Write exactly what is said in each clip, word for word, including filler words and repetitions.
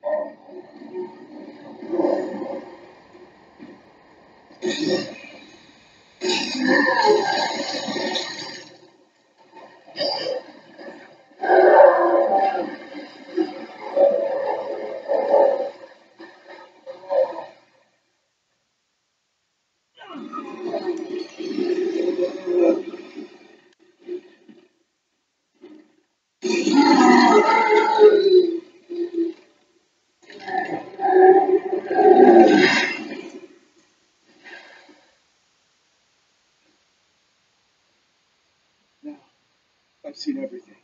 Now, I've seen everything.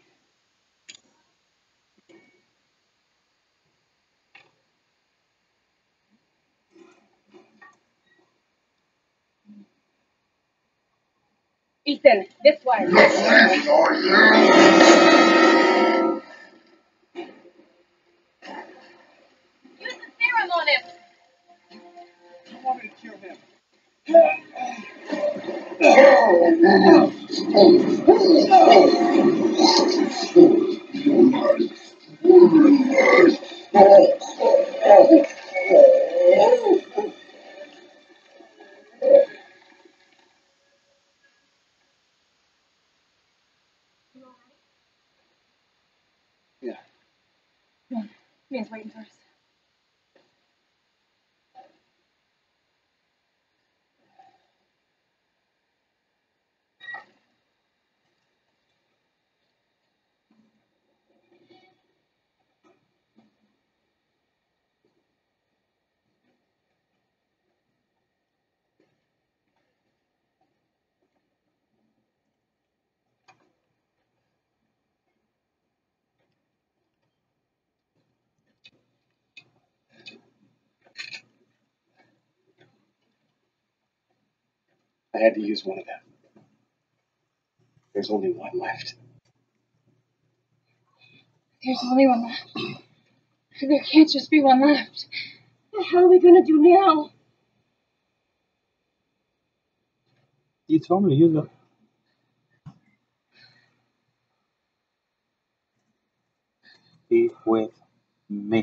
Ethan, this way. Where are you? Use the serum on him. I wanted to kill him. Yeah. No, man's waiting for us. I had to use one of them. There's only one left. There's only one left. There can't just be one left. What the hell are we gonna do now? You told me to use it. Be with me.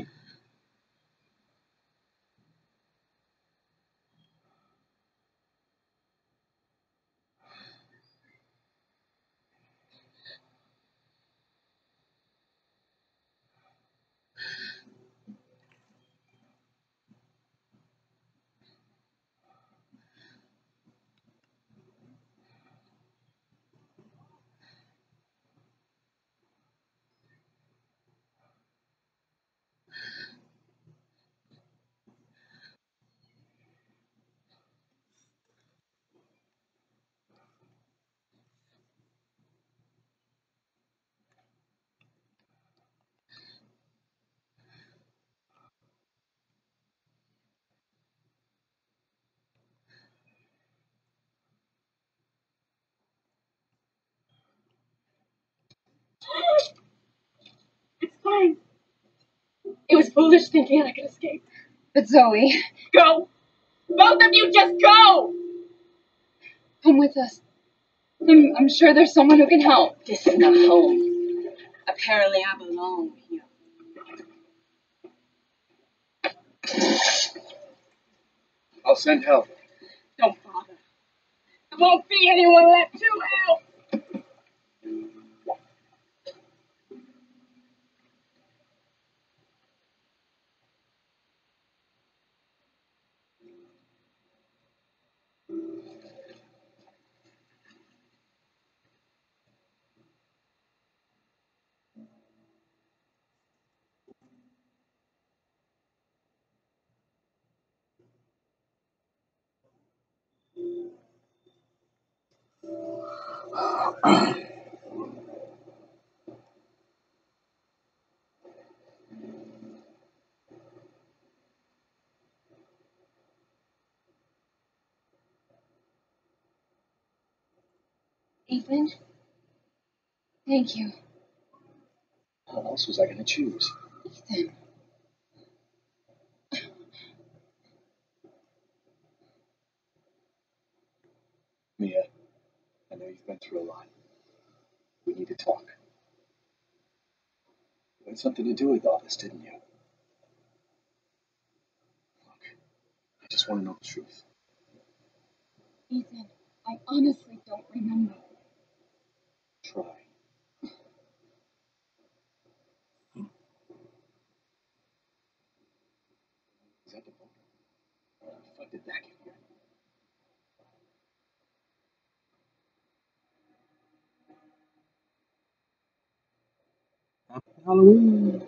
It's fine. It was foolish thinking I could escape. But Zoe... Go! Both of you just go! Come with us. I'm, I'm sure there's someone who can help. This is not home. Apparently I belong here. I'll send help. Don't bother. There won't be anyone left to help. Ethan? Thank you. How else was I going to choose? Ethan. Mia, I know you've been through a lot. We need to talk. You had something to do with all this, didn't you? just want to know the truth. Ethan, I honestly don't remember. Try. Is that the book? How the fuck did that get here? Happy Halloween.